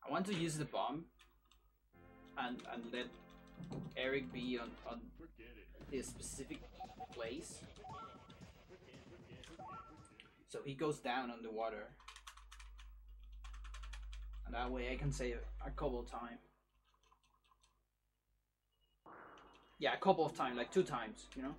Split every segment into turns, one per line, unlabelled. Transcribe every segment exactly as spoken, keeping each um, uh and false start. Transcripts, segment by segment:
I want to use the bomb and and let Eric be on on this specific place, so he goes down on the water, and that way I can save a couple of times. Yeah, a couple of times, like two times, you know.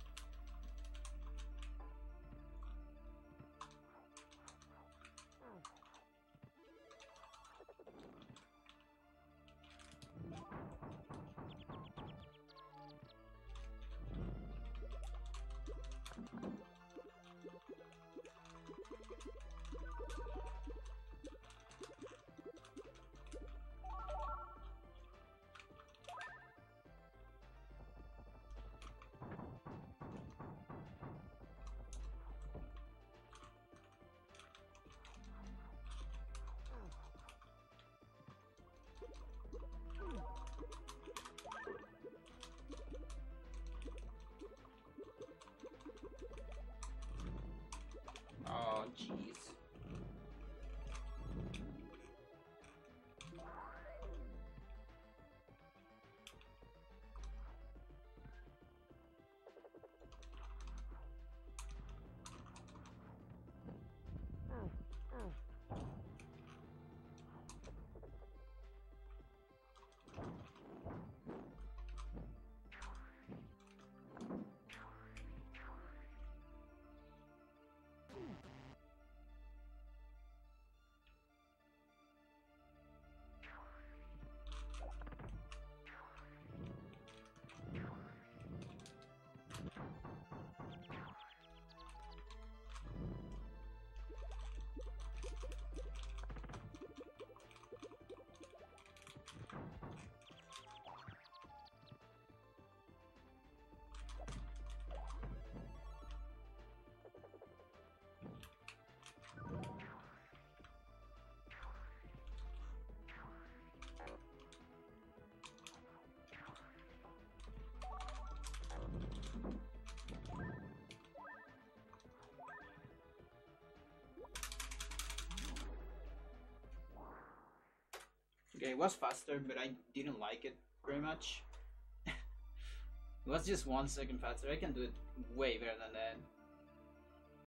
Oh, jeez. Okay, it was faster, but I didn't like it very much. It was just one second faster. I can do it way better than that.